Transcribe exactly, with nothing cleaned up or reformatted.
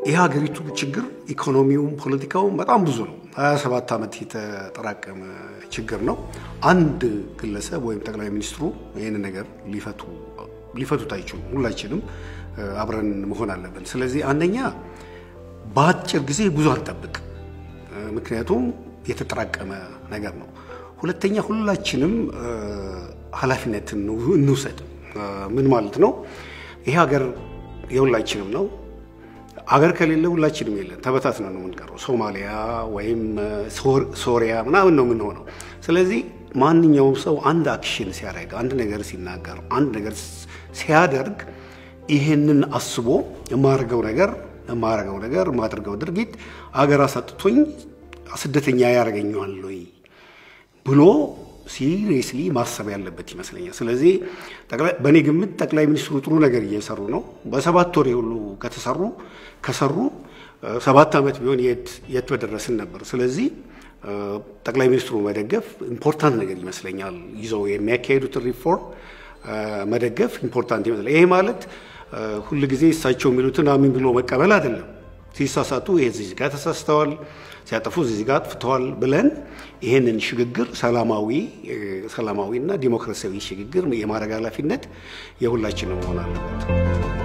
ይሄ ሀገሪቱ ችግር ኢኮኖሚውም ፖለቲካውም በጣም ብዙ ነው ሃያ ሰባት አመት የተጠራቀመ ችግር ነው አንድ ግለሰብ ወይም ጠቅላይ ሚኒስትሩ ይሄን ነገር ሊፈቱ ሊፈቱት አይችሉም ሁላችንም አብረን መሆን አለብን ስለዚህ አንደኛ ባጭር ጊዜ ብዙ አልጠብቅ ምክንያቱም የተጠራቀመ ነገር ነው ሁለተኛ ሁላችንም ኃላፊነትን እንውሰድ ምን ማለት ነው ይሄ ሀገር የሁላችንም ነው ሀገር ከሌለ ሁላችንም የለን ተበታትነን ነው የምንቀረው ሶማሊያ ወይም ሶሪያ ምናምን ነው የምንሆነው ስለዚህ ማንኛውም ሰው አንድ አክሽን ሲያደርግ አንድ ነገር ሲናገር አንድ ነገር ሲያደርግ ይሄንን አስቦ የማርገው ነገር የማርገው ነገር ማድረገው ድርጊት አገር አሳጥቶኝ ስደተኛ ያረጋኛል ወይ ብሎ ሲሪየስሊ ማሰብ ያለበት ይመስለኛል ስለዚህ ጠቅላይ በኔ ግምት ጠቅላይ ሚኒስትሩ ጥሩ ነገር እየሰሩ ነው በሰባት ወር ሁሉ ከተሰሩ ከሰሩ ሰባት አመት ቢሆን የት የት በደረስን ነበር ስለዚህ ጠቅላይ ሚኒስትሩ መደገፍ ኢምፖርታንት ነገር ይመስለኛል ይዘው የሚያካሂዱት ሪፎርም መደገፍ ኢምፖርታንት ይመስላል ይሄ ማለት ሁሉ ጊዜ እሳቸው የሚሉትን አሚን ብሎ መቀበል አይደለም ሲሳሳቱ እዚህ ጋር ተሳስተዋል ሲያጠፉ እዚህ ጋር አጥፍተዋል ብለን ይሄንን ሽግግር ሰላማዊ ሰላማዊና ዲሞክራሲያዊ ሽግግር የማረጋጋፊነት የሁላችንም ሆነ አለበት